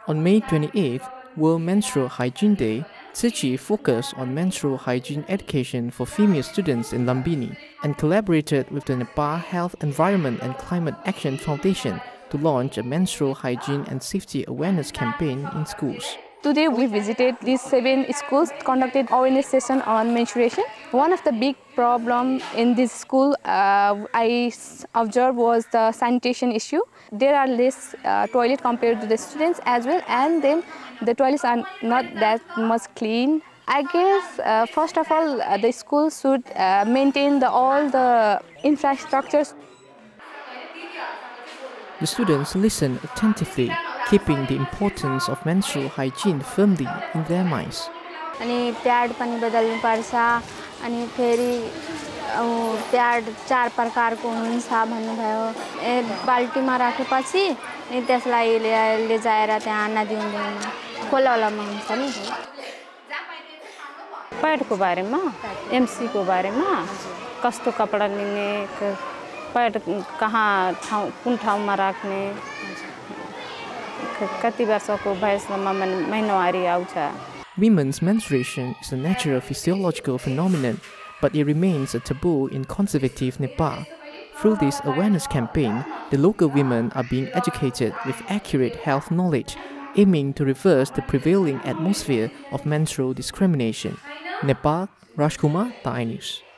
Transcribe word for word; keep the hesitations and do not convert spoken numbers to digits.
On May twenty-eighth, World Menstrual Hygiene Day, Tzu Chi focused on menstrual hygiene education for female students in Lumbini and collaborated with the Nepal Health, Environment and Climate Action Foundation to launch a menstrual hygiene and safety awareness campaign in schools. Today we visited these seven schools, conducted awareness session on menstruation. One of the big problems in this school uh, I observed was the sanitation issue. There are less uh, toilet compared to the students as well, and then the toilets are not that much clean. I guess uh, first of all uh, the school should uh, maintain the, all the infrastructures. The students listened attentively, keeping the importance of menstrual hygiene firmly in their minds. अनि pad पनि बदल्नु पर्छ अनि फेरि pad चार प्रकारको हुन्छ भन्नुभयो ए बाल्टीमा राखेपछि अनि त्यसलाई ले जाएर त्यहाँ नदिउँदैन खोलामा हुन्छ नि प्याडको बारेमा एमसी को बारेमा कस्तो कपडा लिने प्याड कहाँ ठाउँ कुन ठाउँमा राख्ने कति वर्षको भएसम्म महिनावारी आउँछ. Women's menstruation is a natural physiological phenomenon, but it remains a taboo in conservative Nepal. Through this awareness campaign, the local women are being educated with accurate health knowledge, aiming to reverse the prevailing atmosphere of menstrual discrimination. Nepal, Rajkumar, Thai News.